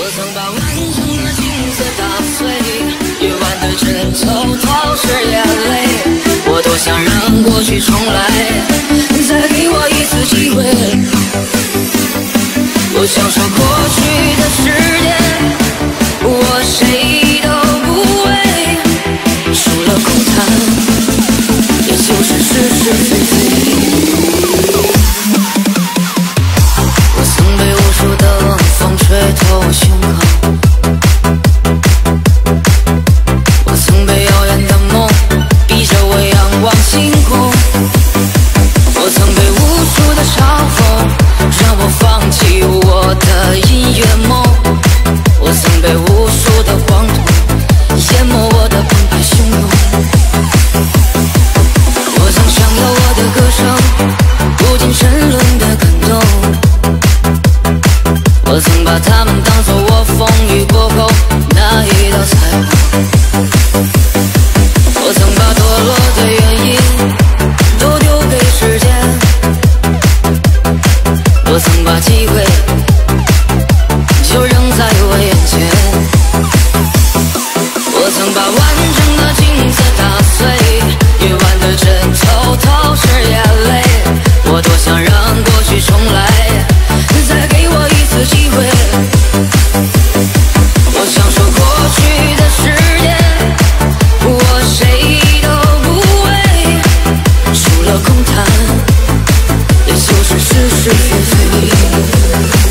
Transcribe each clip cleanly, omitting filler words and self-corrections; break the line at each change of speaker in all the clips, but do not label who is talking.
曾把完整的镜子打碎，夜晚的枕头都是眼泪。我多想让过去重来，再给我一次机会。我想说过去的时间，我谁都不为，输了空谈，也就是是是非非。我曾被无数的冷风吹透胸口，我曾被遥远的梦逼着我仰望星空，我曾被无数的嘲讽让我放弃我的音乐梦，我曾被无数的黄土淹没我的澎湃汹涌，我曾想要我的歌声不尽沉沦的感动，我曾把它们当作我风雨过后那一道彩虹，我曾把堕落的原因都丢给时间，我曾把机会就扔在我眼前，我曾把完整的镜子打碎，夜晚的枕头都是眼泪，我多想让过去重来，再给我一次机会。我想说过去的时间，我谁都不为，输了空谈，也就是是是非非。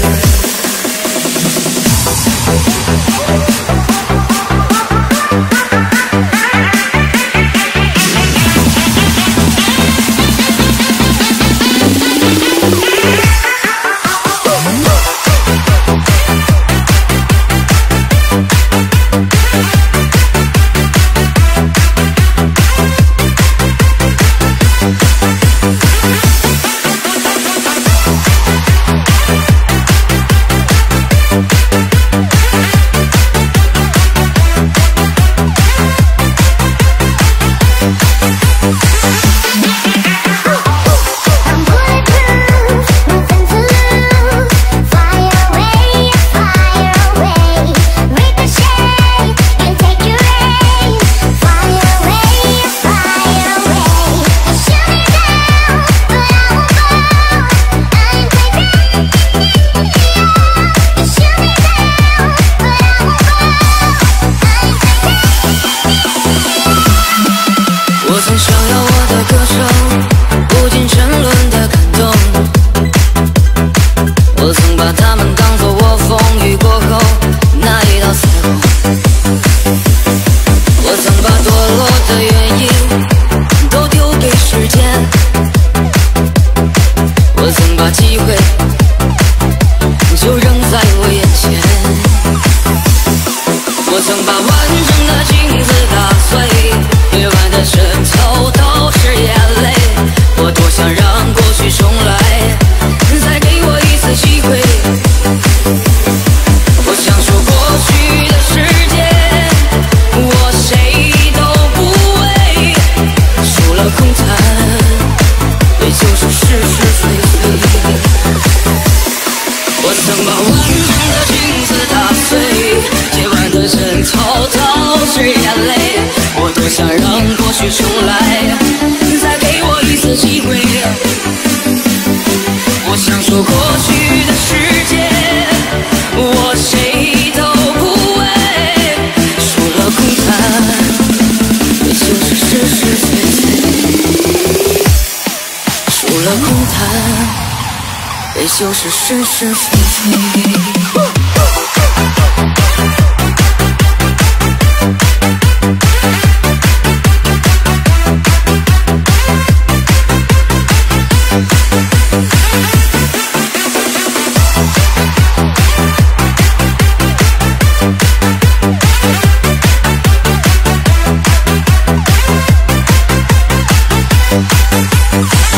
就是是是非非。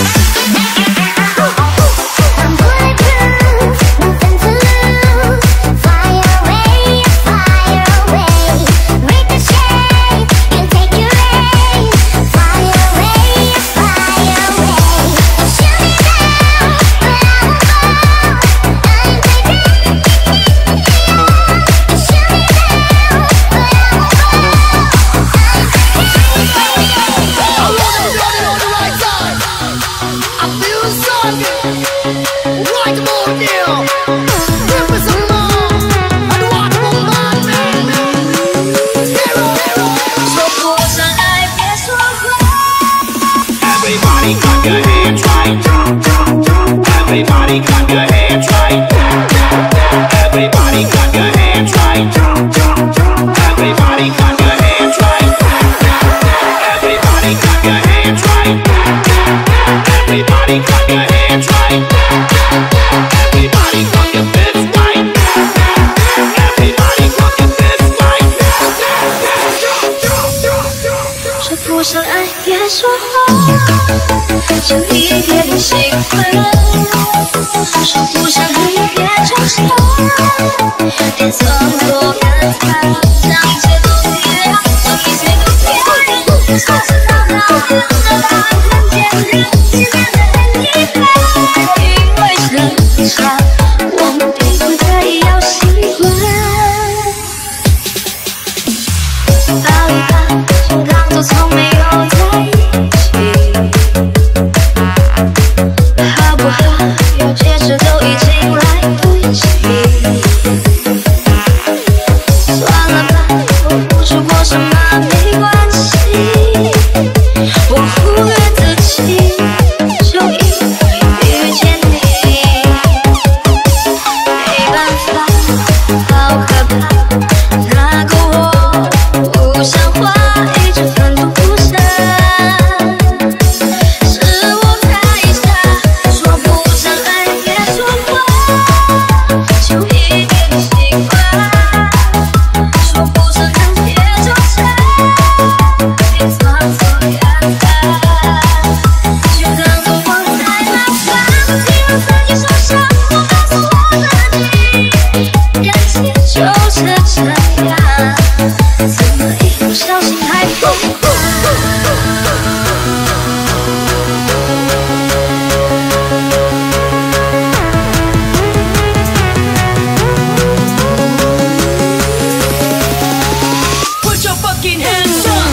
I'm bulletproof, nothing to lose. right. Everybody clap your hands right. Everybody clap your hands right. Everybody clap your hands right. Everybody clap your hands right. Everybody clap your fists right. Everybody clap your fists right.
说不上爱别说话，就一点点习惯。说不上恨别嘲笑，别装作尴尬，让一切都体谅，让一切都体谅。说是吵闹，让他看见人世间的很一般，因为争吵，我们并不在意要习惯。抱一抱，就当作从没有在一起，好不好？有解释都已经来不及。算了吧，我付出过什么没关系，我忽略自己，就因为遇见你。没办法，好可怕，那个我不像话，一直奋不顾身。是我太傻，说不上爱别说话，就一点习惯。说不上恨别纠缠，别装作尴尬，就当作我太麻烦。既然自己受伤，我告诉我自己，感情就是这样，怎么一不小心还疯狂？Put your fucking hands up!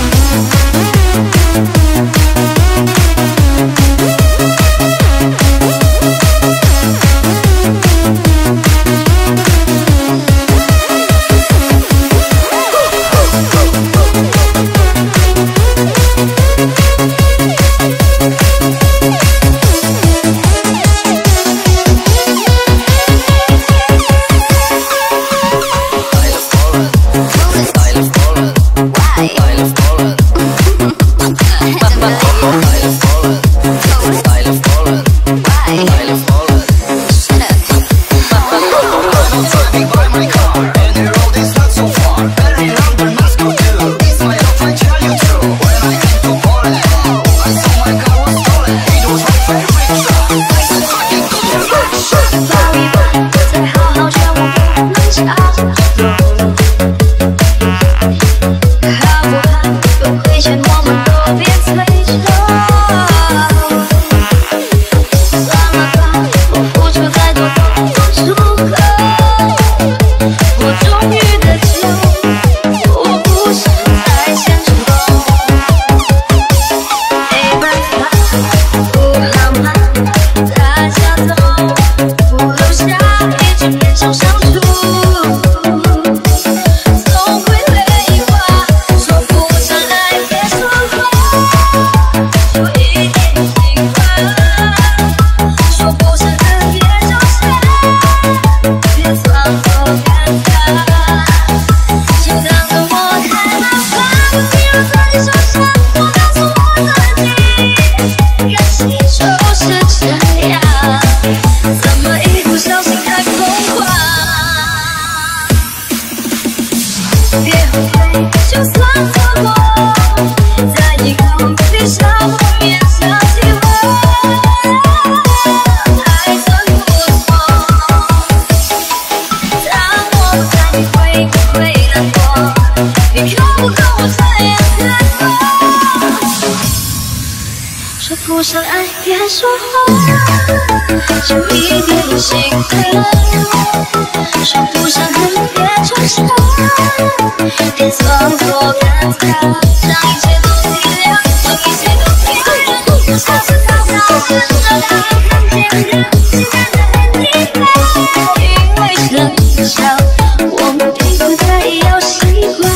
说不上爱别说话，就一点习惯。说不上恨别装傻，别装作尴尬，让一切都体谅，让一切都体谅。像是吵闹，让他看见人世间的很一般。因为争吵，我们并不在意要习惯。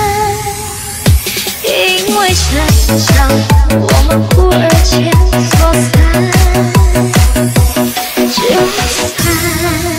因为争吵，我们忽而间说散就散。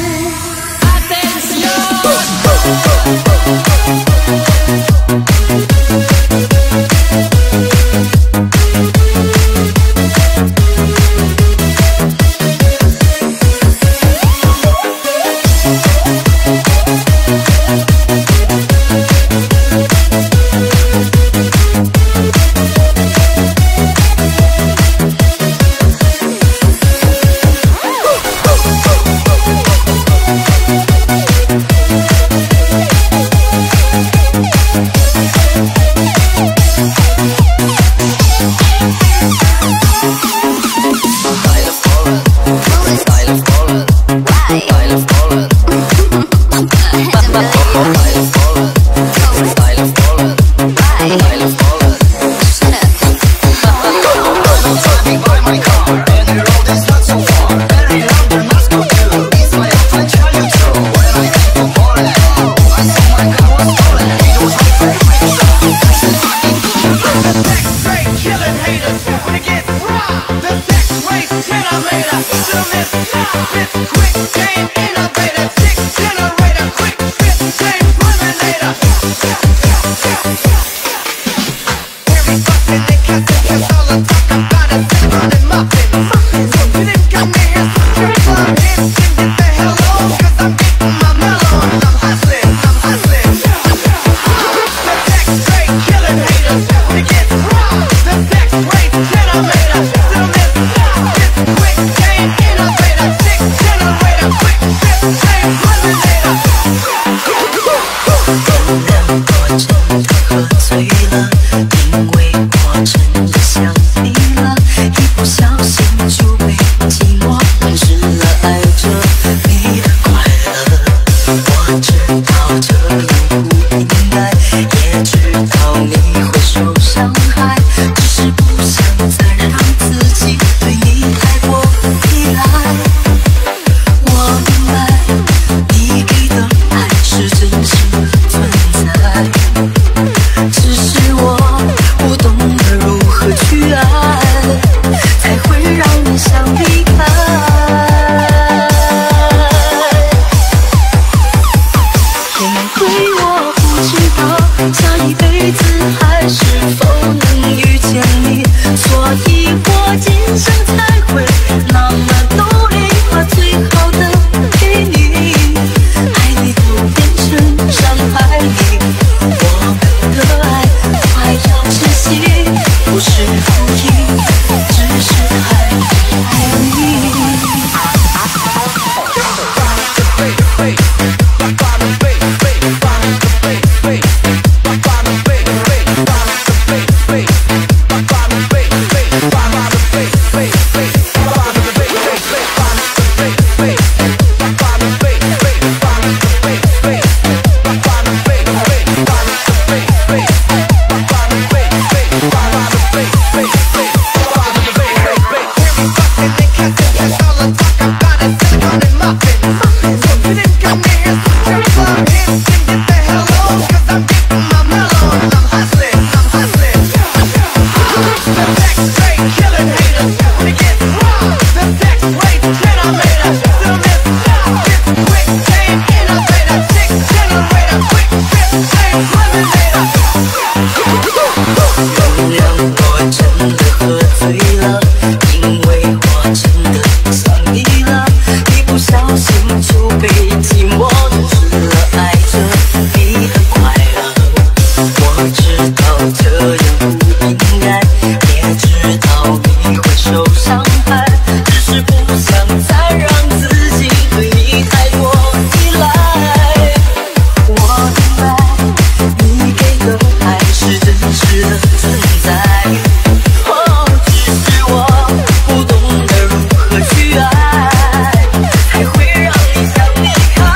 被寂寞吞噬了，爱着你的快乐。我知道这样不应该，也知道你会受伤害，只是不想再让自己对你太过依赖。我明白，你给的爱是真实的存在。只是我不懂得如何去爱，才会让你想离开。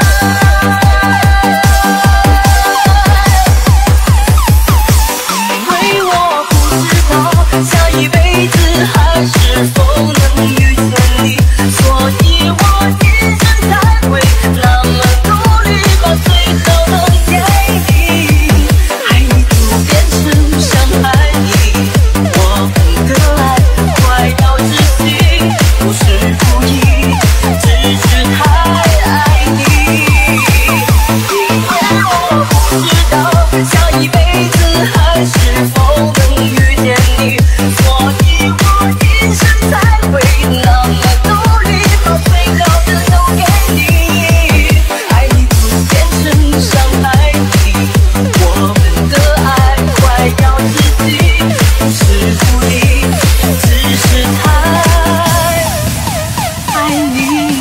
因为我不知道下一辈子还是否能遇见你，所以我一生才会那么努力，把最好的给你。爱你不变成伤害你，我们的爱快要窒息，不是故意，只是太爱你。因为我不知道下一辈子还是否能遇见你，所以我一生才会那么努力，把最好的都给你。爱你不变成伤害你，我们的爱快要窒息，不是故意，只是太爱你。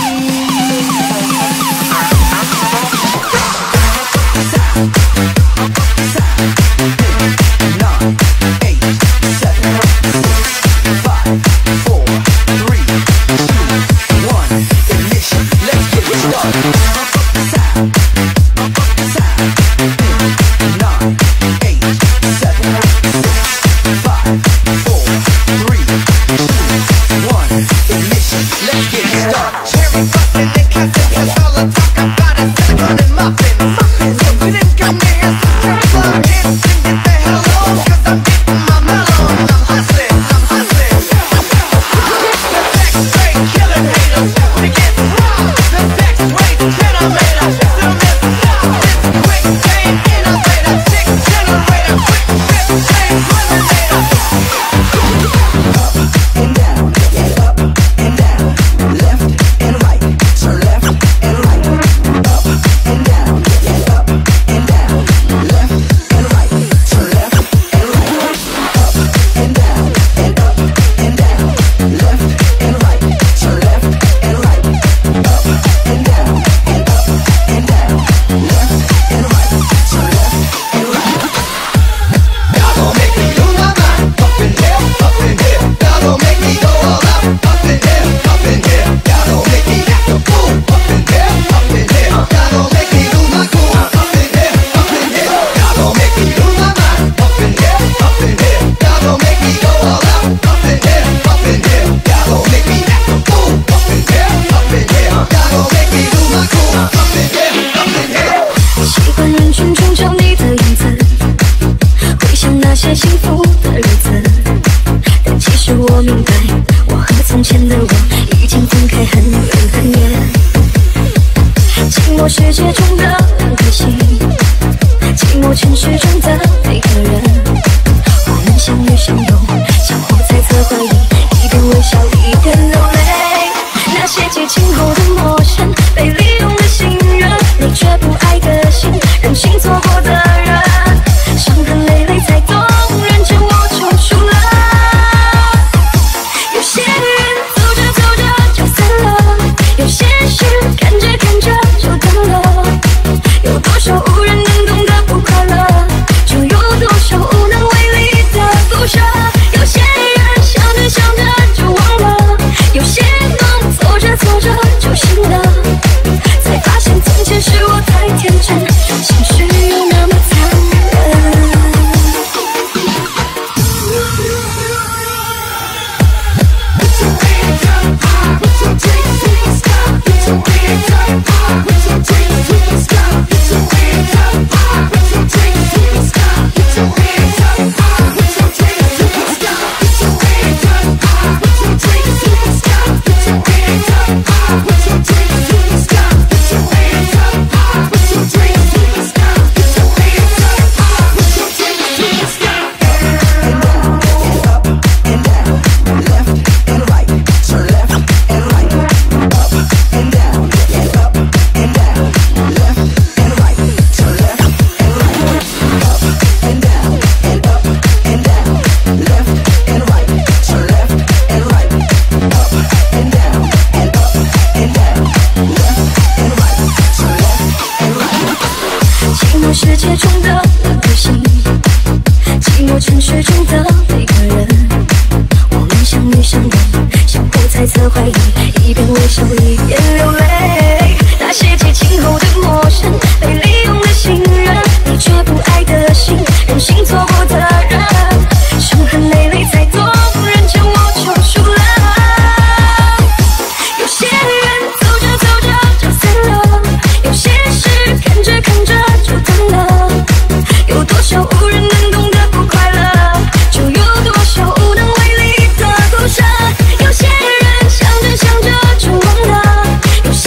习惯人群中找你的影子，回想那些幸福的日子，但其实我明白，我和从前的我已经分开很远很远。寂寞世界中的两颗心，寂寞城市中的每个人，我们相遇相拥，相互猜测怀疑，一边微笑一边流泪。那些激情后的陌生，被利用的信任，你却不爱的心，任性错过的人，伤痕累累才懂，认真我抽出了。有些人走着走着就散了，有些事看着看着就懂了，有多少无人能懂的不快乐，就有多少无能为力的不舍。有些人想着想着就忘了，有些梦做着做着就醒了，才发现从前是我太天真，现实又那么残忍。
Put your dreams to the sky. 城市中的每个人，我们相遇相拥，相互猜测怀疑，一边微笑一边流泪。那些激情后的陌生，被利用的信任，你却不爱的心，任性错过的人，伤痕累累才懂，人间我就输了。有些人走着走着就散了，有些事看着看着就淡了，有多少无人能懂的不快乐，就有多少无能为力的孤身。有些人想着想着就忘了，有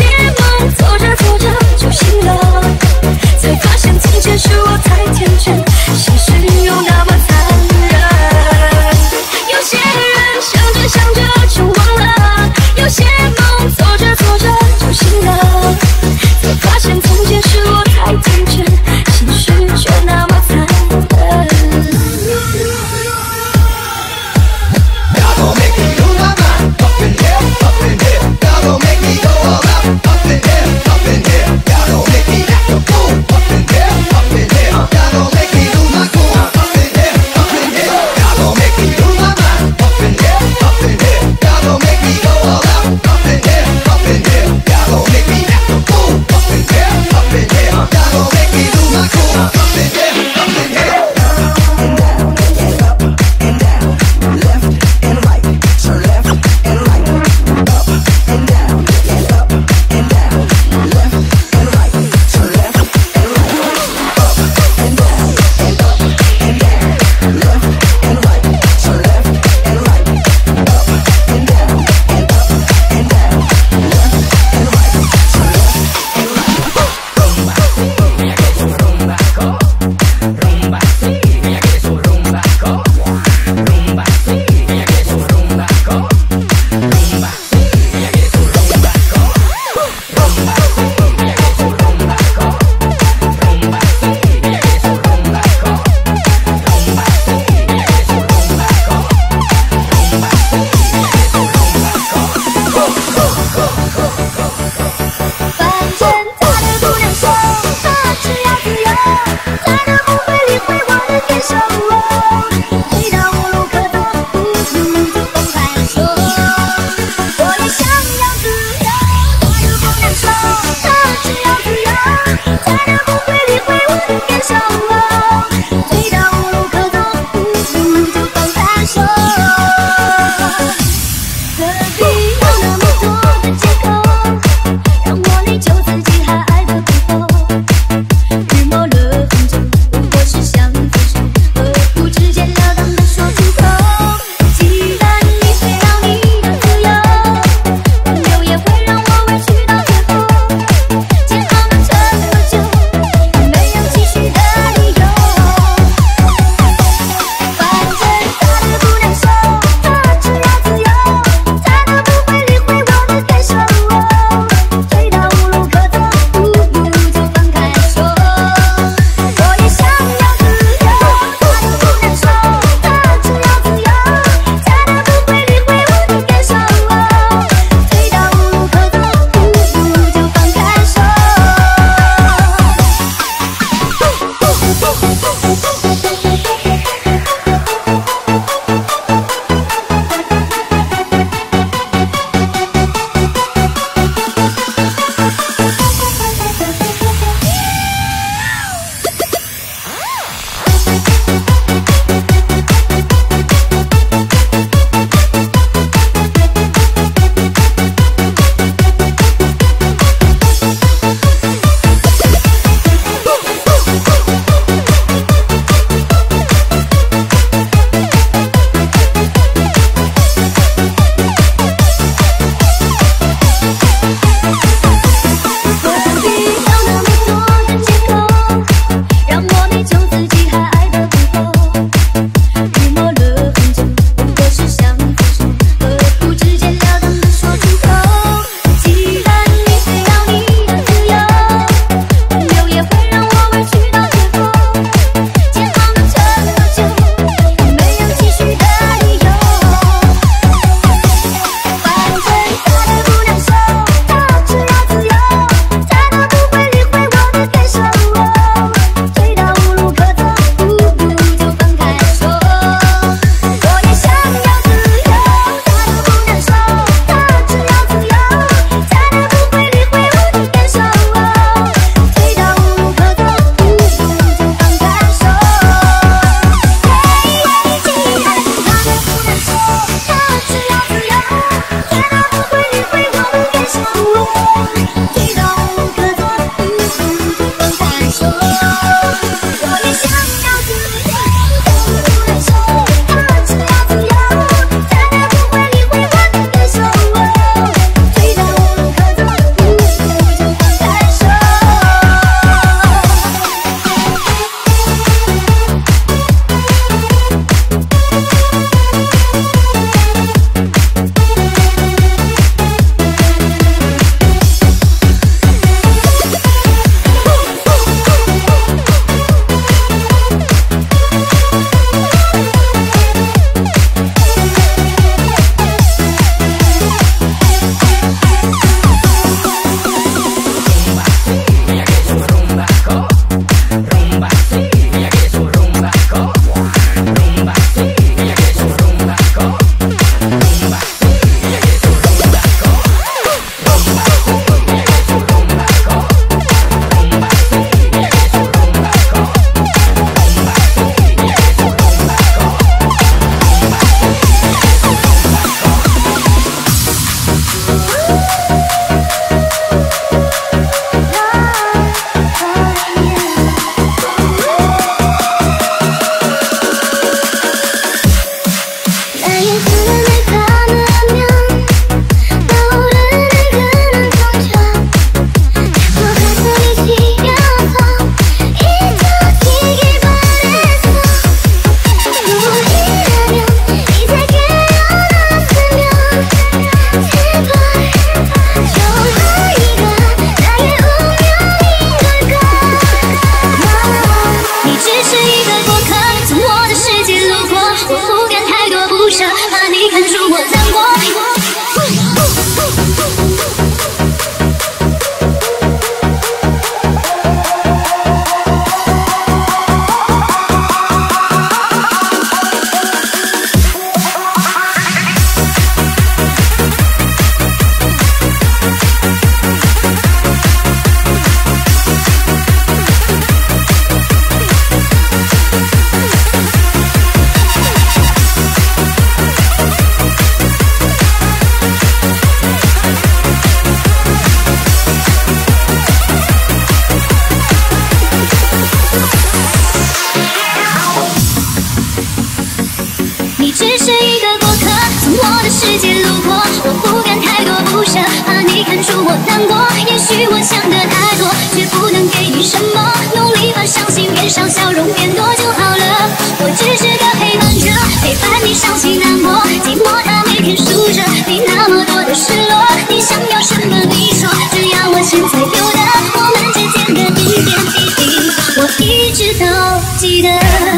从我的世界路过，我不敢太多不舍，怕你看出我难过。也许我想的太多，却不能给你什么。努力把伤心变少，笑容变多就好了。我只是个陪伴者，陪伴你伤心难过，寂寞它每天数着你那么多的失落。你想要什么你说，只要我现在有的，我们之间的点点滴滴，我一直都记得。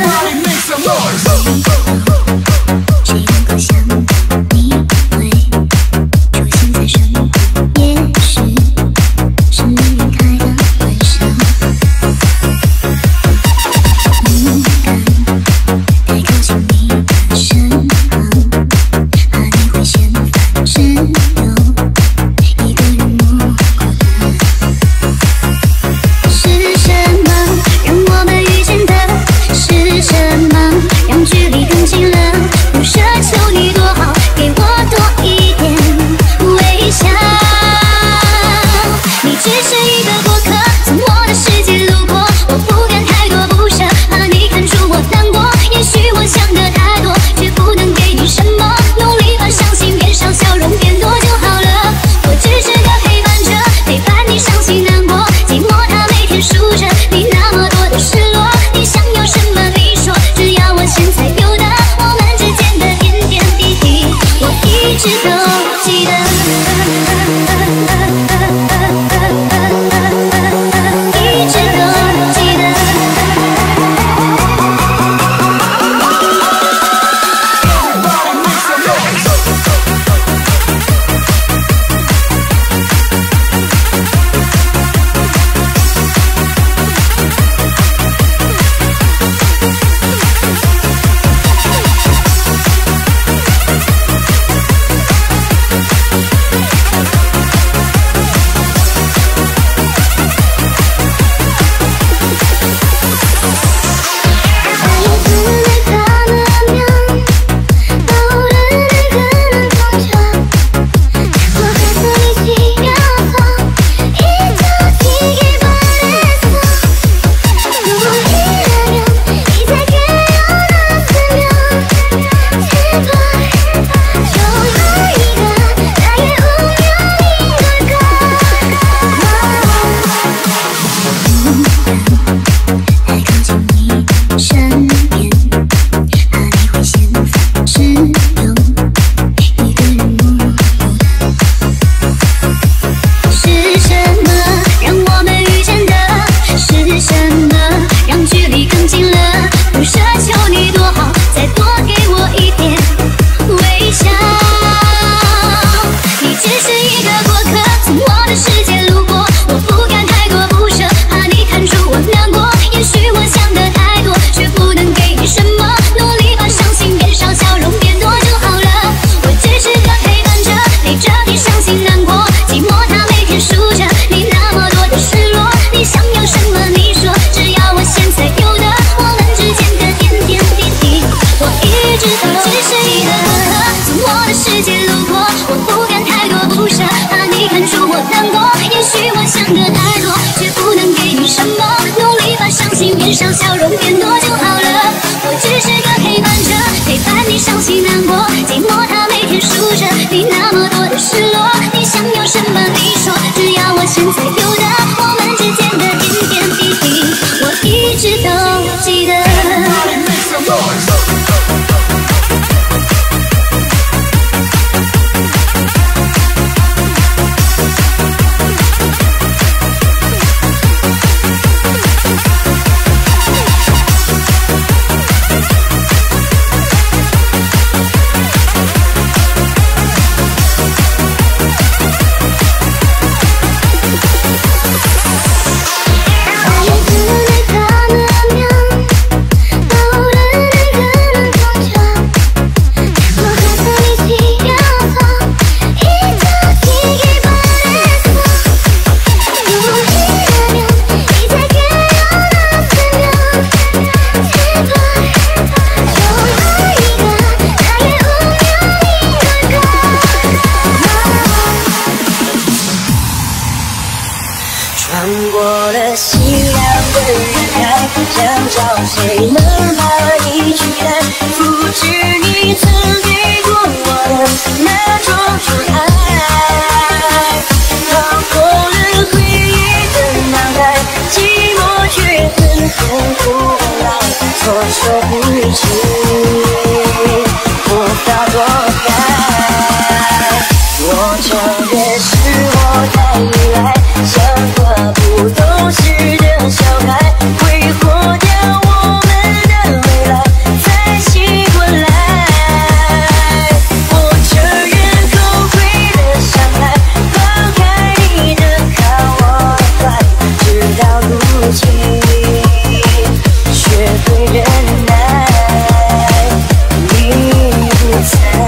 谁能够想到你会出现在身旁？也许是离开的晚上。不敢太靠近你的身旁，怕你会嫌烦，只有一个人默过的。是什么让我们遇见的？是什么让距离更近了？不奢求你多好，给我多一点微笑。你只是一个过客，从我的世界路过，我不敢太多不舍，怕你看出我难过。也许我想的太多，却不能给你什么。努力把伤心变少，笑容变多就好了。我只是个陪伴者，陪伴你伤心难过，寂寞它每天数着你那么多的失落。你想要什么你说，只要我现在有的，我们之间的点点滴滴，我一直都记得。一直都记得。上笑容变多就好了。我只是个陪伴者，陪伴你伤心难过，寂寞它每天数着你那么多的失落。你想要什么你说，只要我现在有的，我们之间的点点滴滴，我一直都记得。
穿过了夕阳的人海，想找谁能把一句爱复制你曾给过我的
弃，无法躲开。我承认是我太依赖，像个不懂事的小孩，挥霍掉我们的未来，才醒过来。我承认后悔的伤害，放开你的靠我的怀，直到如今学会忍耐，你不在。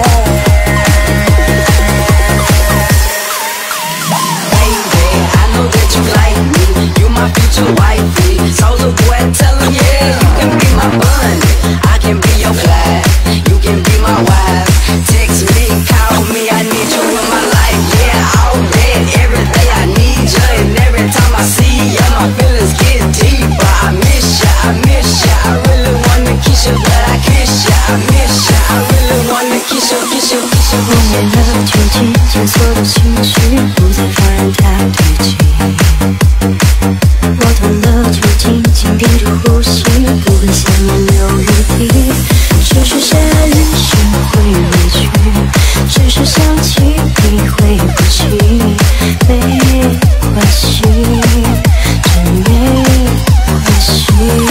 Future wifey, soldier boy, tell him yeah, you can be my bun, I can be your flag, you can be my wife. Text me, call me, I need you in my life. Yeah, all day, every day I need you, and every time I see you, my feelings get deeper. I miss ya, I miss ya, I really wanna kiss you, but I kiss ya. I miss ya, I really wanna kiss you, kiss you, kiss you.
我练了究竟，将所有情绪不再放任它堆积。我懂了究竟，紧屏住呼吸，不会羡慕流雨滴。只是下雨时会委屈，只是想起你会哭泣，没关系，真没关系。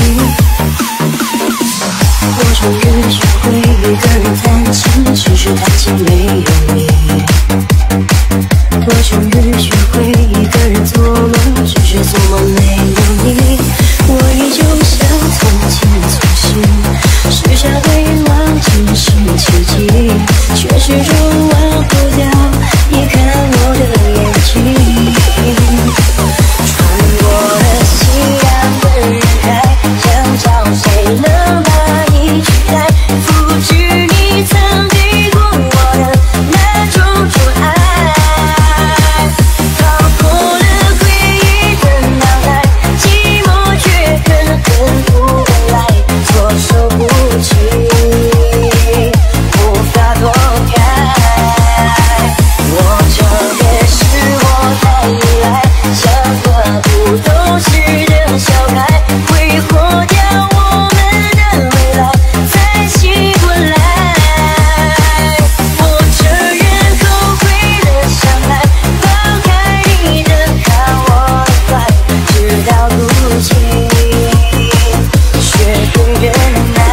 我终于学会一个人弹琴，只是弹琴没有你。我终于学会一个人做梦，只是做梦没有你。我依旧像从前从新，试下会忘记是奇迹，却始终忘不掉你看我的眼睛。穿过了夕阳的人海，想找谁能把你取代，复制你曾给过我的那种宠爱。说不清，无法躲开。我承认是我太依赖，像个不懂事的小孩，挥霍掉我们的未来，才醒过来。我承认后悔的伤害，放开你的靠我的怀，直到如今学会忍耐。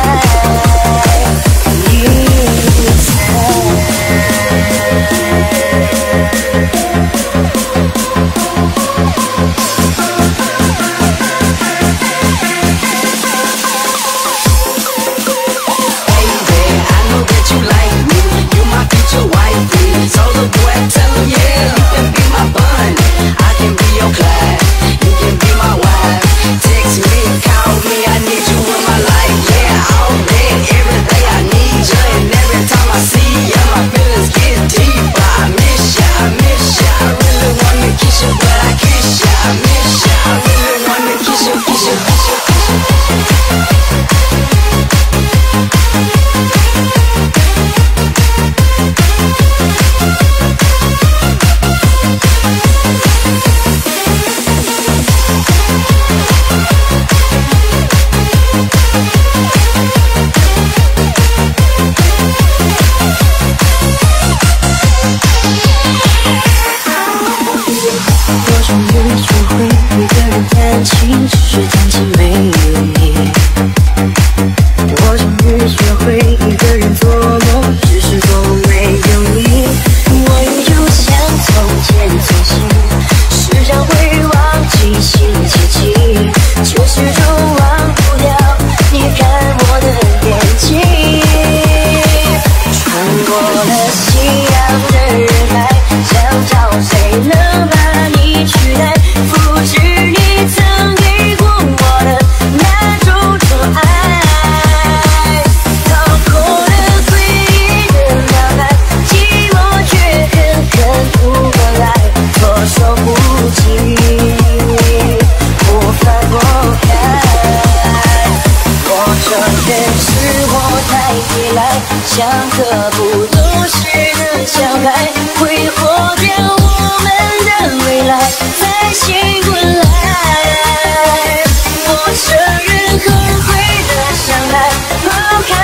像个不懂事的小孩，挥霍掉我们的未来，才醒过来。我承认后悔的伤害，抛开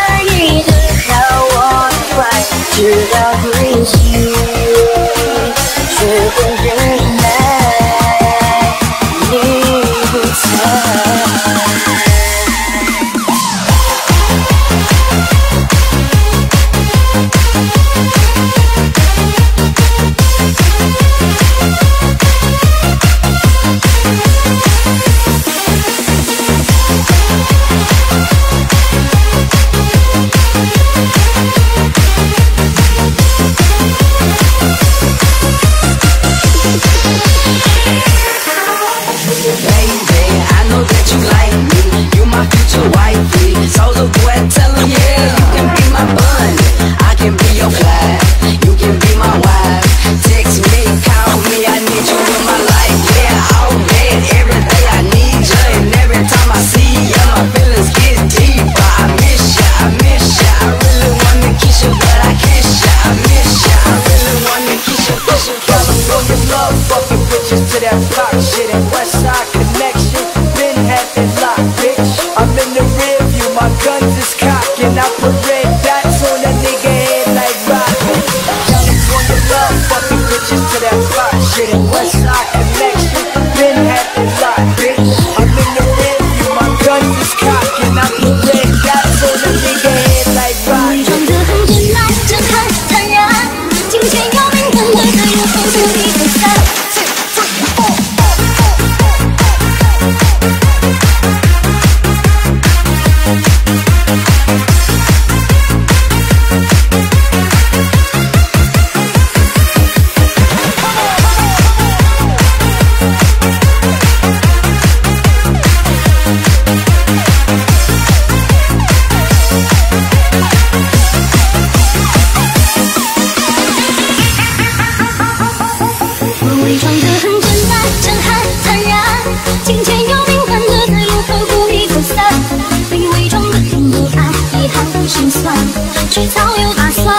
却早有打算。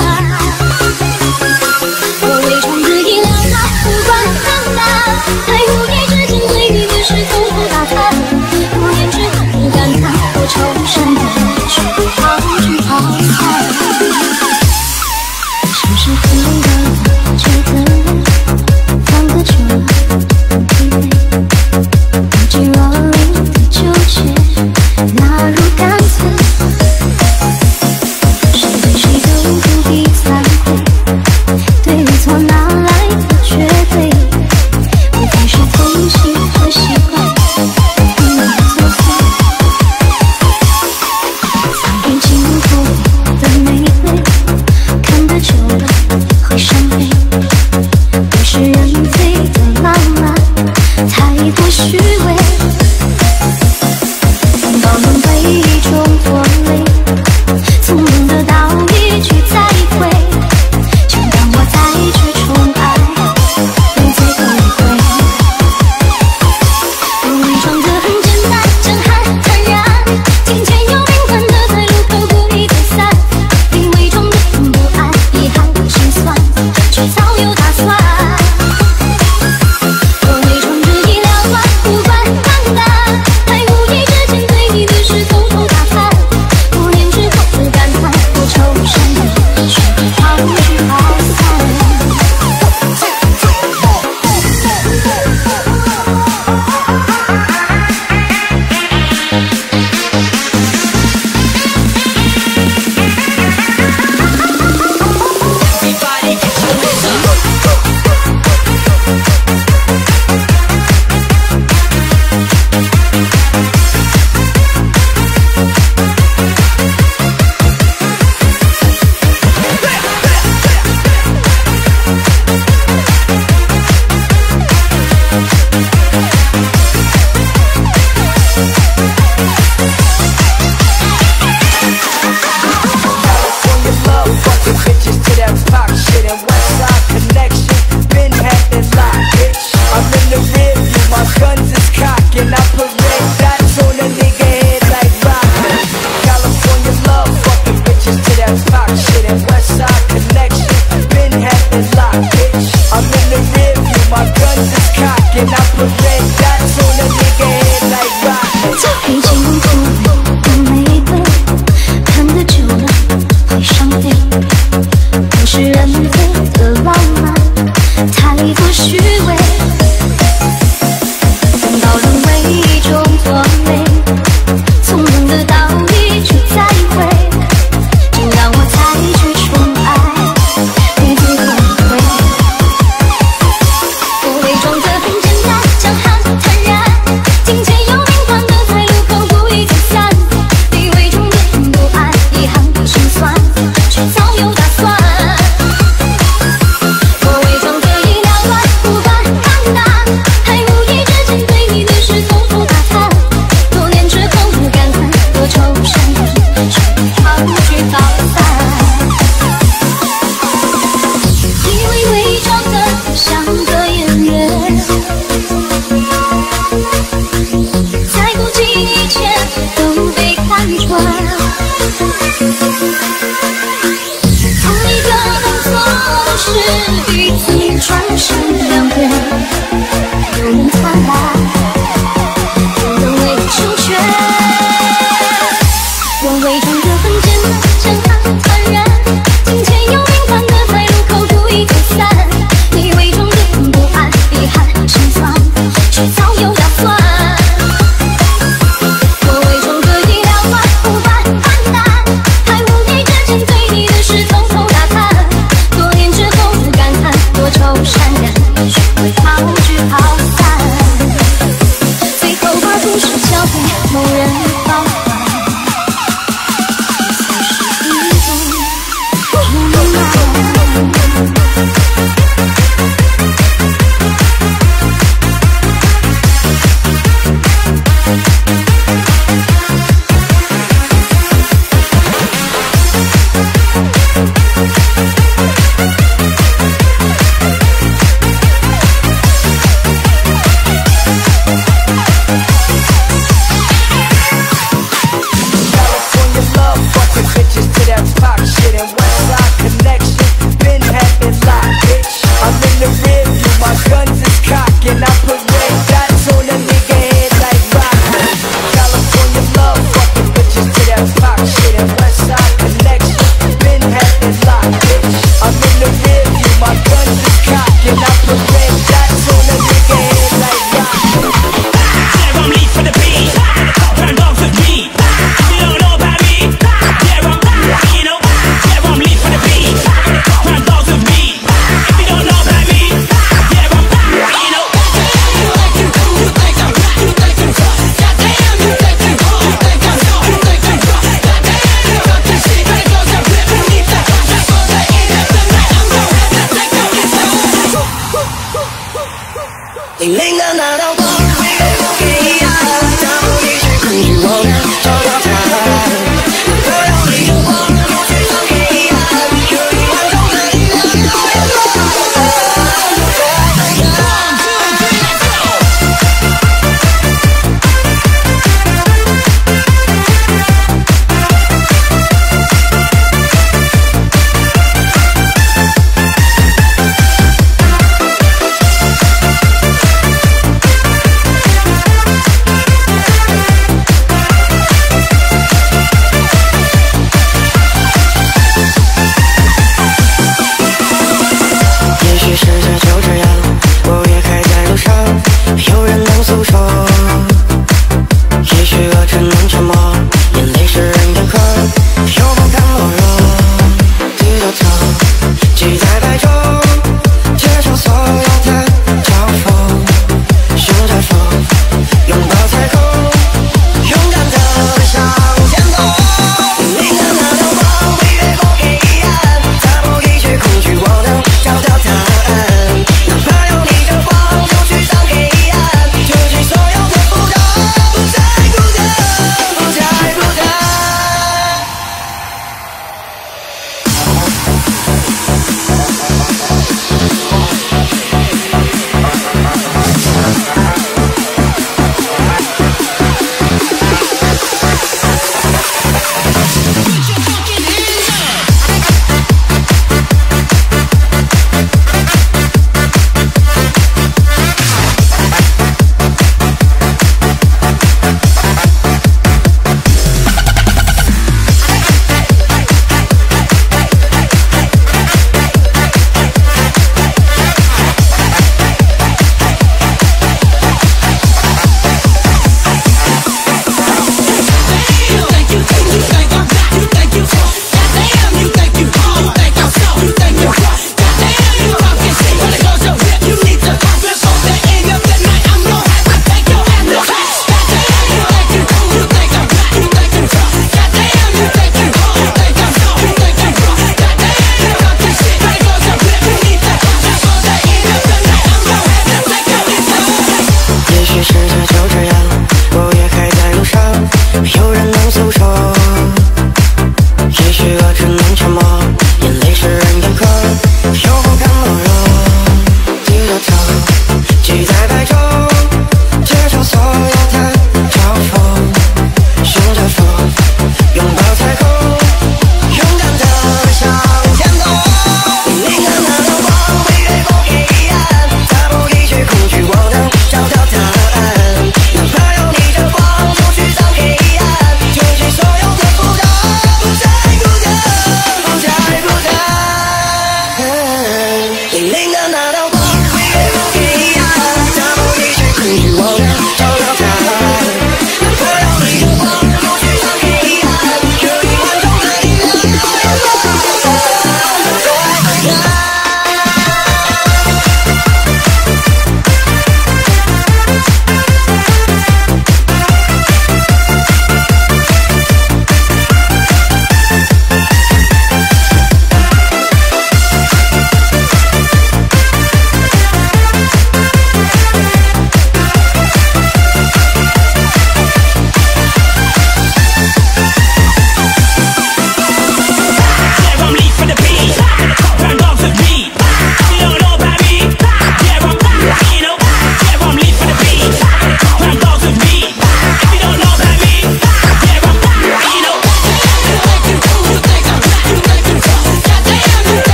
我伪装得意良好，无关尴尬，在无意之间对你的事偷偷打探。多年之后你感叹，我抽身的却好聚好散。是不是回到这个人，放个久了疲惫，不尽若离的纠结，纳入干脆。谁对谁都不必惭愧，对与错哪来的绝对？无非是偷习和习惯，不能作祟。藏于镜头的美丽，看得久了会伤悲。物是人非的浪漫，太过虚伪。拥抱能被一种拖累，从能得到一句再会，就让我再去宠爱你最后一回。我伪装得很简单，震撼坦然，听见有灵魂的在路口故意退散。你伪装得很不安，遗憾心酸，却早有打算。我伪装得意缭乱，无关尴尬，在无意之间对你的事偷偷打探。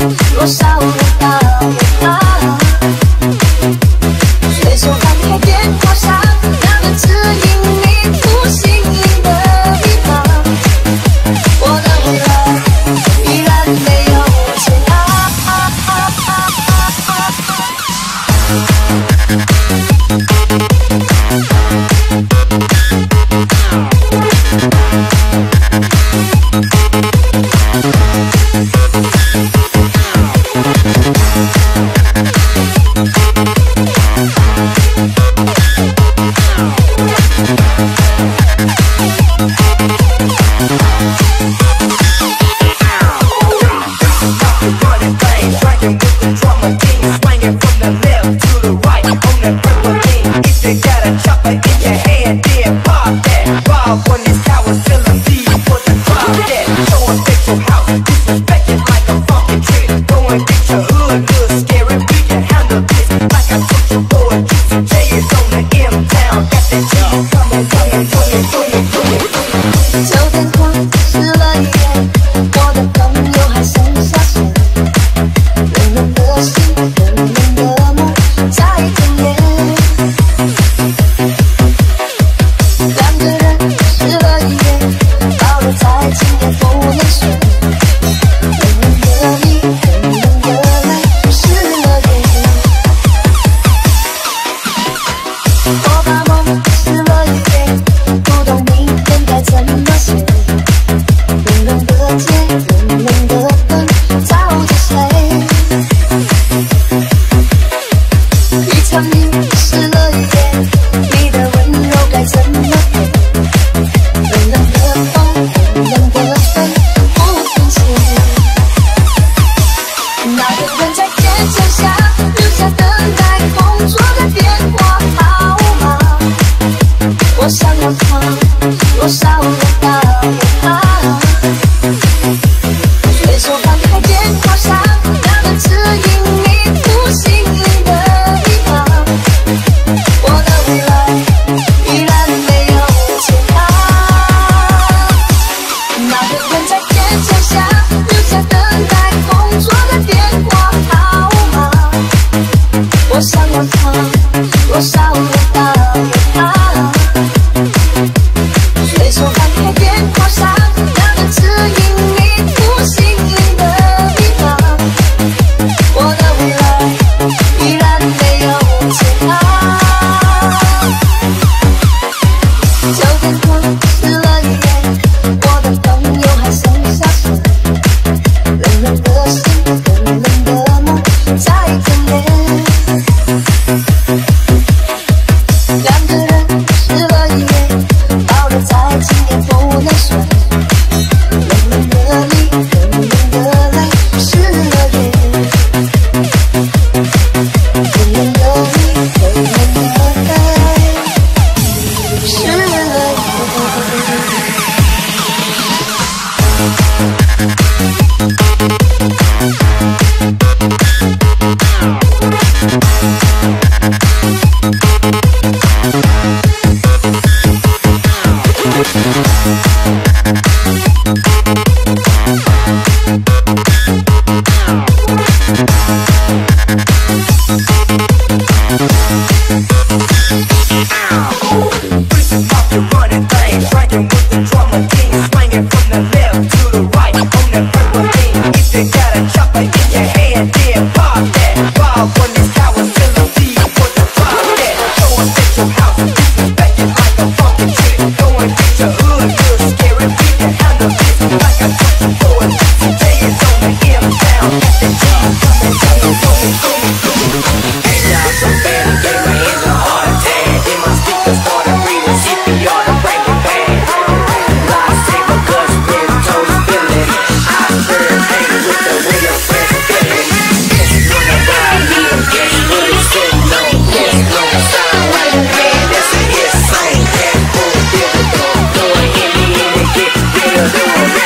多少人到远方，随手翻开电话上那个指引你出心灵的地方，我的未来依然没有煎熬。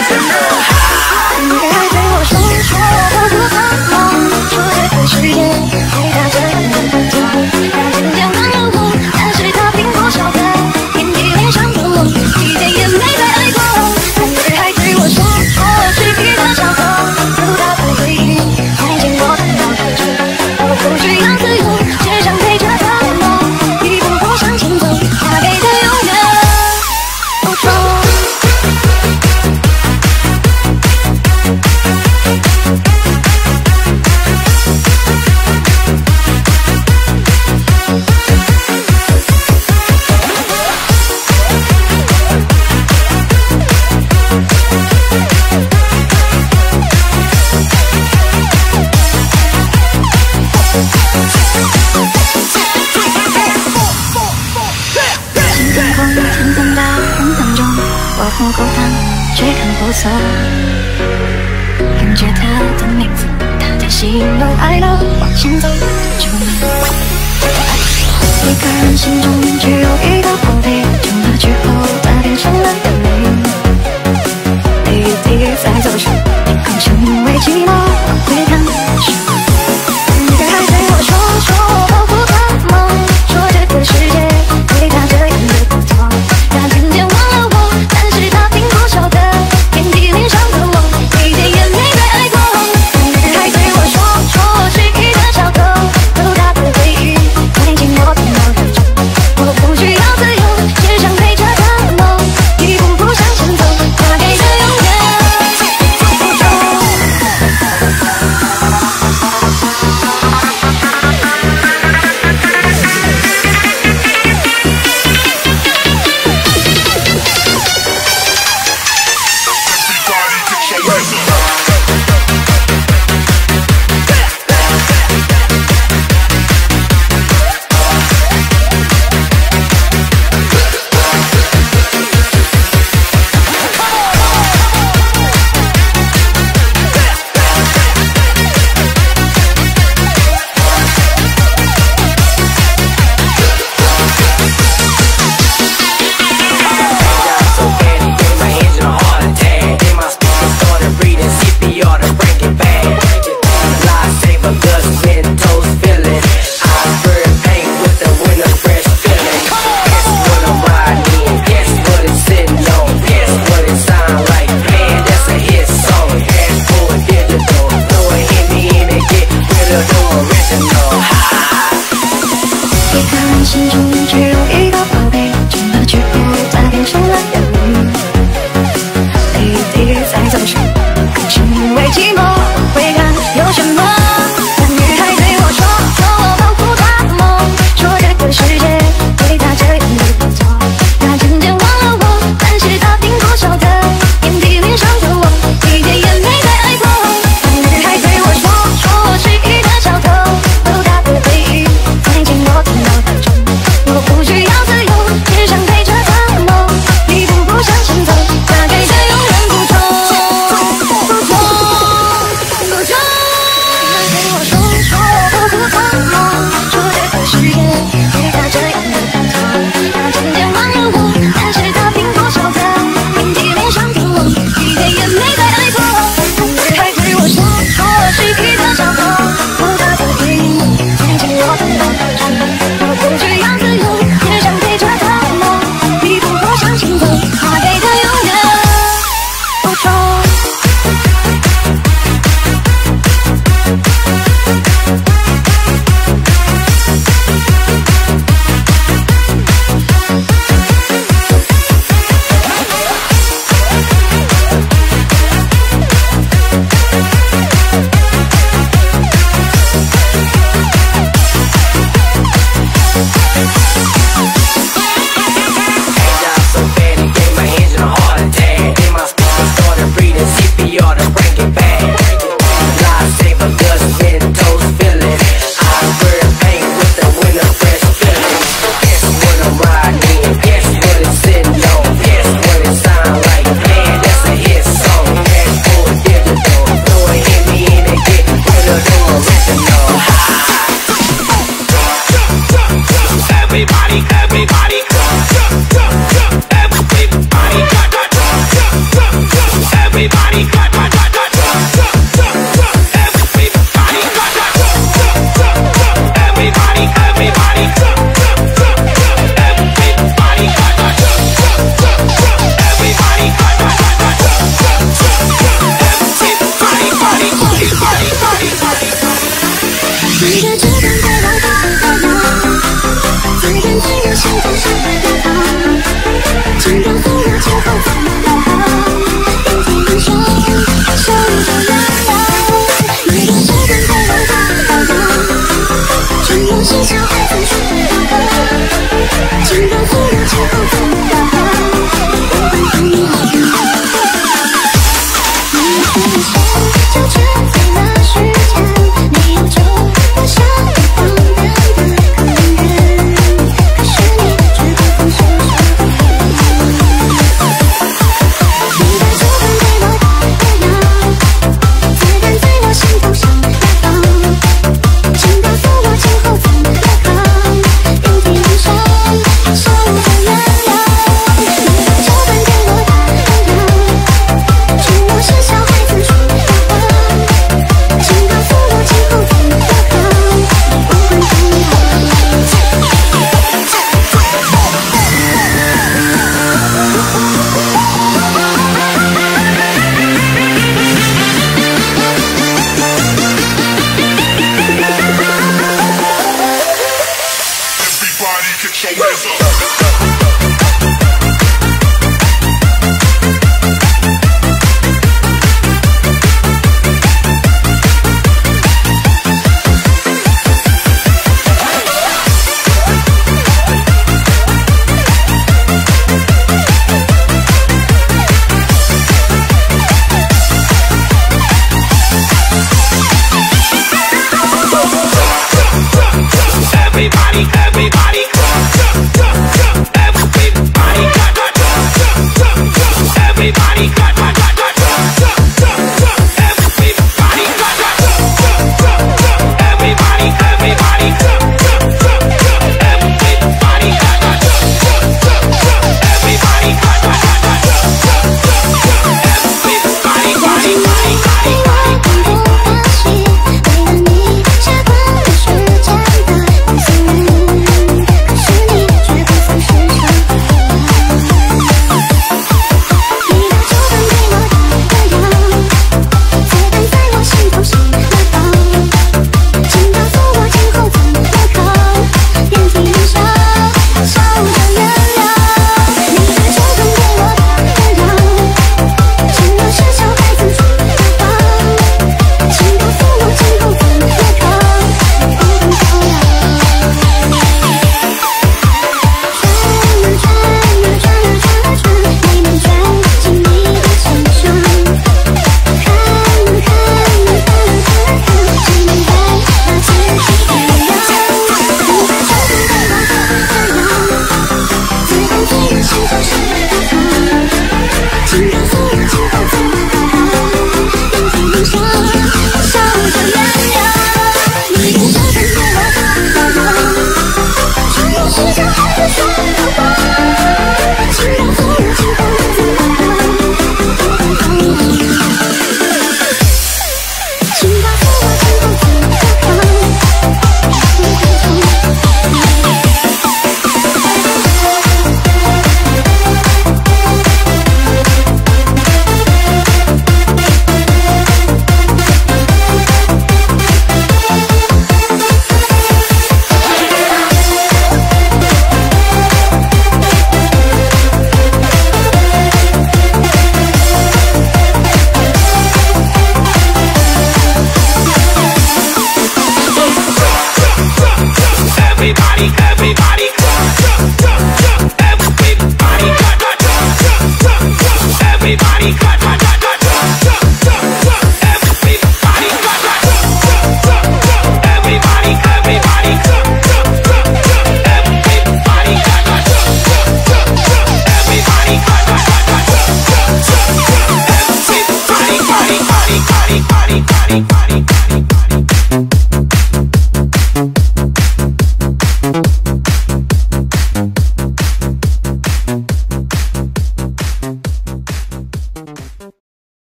时间。
错。看着他的名字，他在喜怒哀乐往前走着吗？一个人心中只有一个宝贝，长大之后它变成了眼泪，泪滴在走时，好像因为寂寞会看什么？女孩对我说我保护她梦，说这个世界对她这样的不错。她渐渐忘了我，但是她并不晓得遍体鳞伤的我，一点也没被爱过。女孩对我说我是一个小偷，偷她的回忆，塞进我的脑海中。我不需要自由，只想陪着她的梦，一步步向前走，她给的永远不重。心中只有一个宝贝，长大之后它变成了眼泪，泪滴在走时，可是因为寂寞会看有什么？那女孩对我说我保护她的梦，说这个世界对她这样的不错。她渐渐忘了我，但是她并不晓得遍体鳞伤的我，一点也没被爱过。那女孩对我说我是一个小偷，偷她的回忆，塞进我的脑海中。我不需要自由，只想陪着她的梦，一步步向前走，她给的永远不重，不重，不重。她对我说我保护她的梦，说这个世界对她这样的不错。她渐渐忘了我，但是她并不晓得遍体鳞伤的我，一点也没被爱过。那女孩对我说我是一个小偷，偷她的回忆，塞进我的脑海中。我不需要自由，只想陪着她的梦，一步步向前走，她给的永远不重。
Everybody, everybody, everybody, everybody.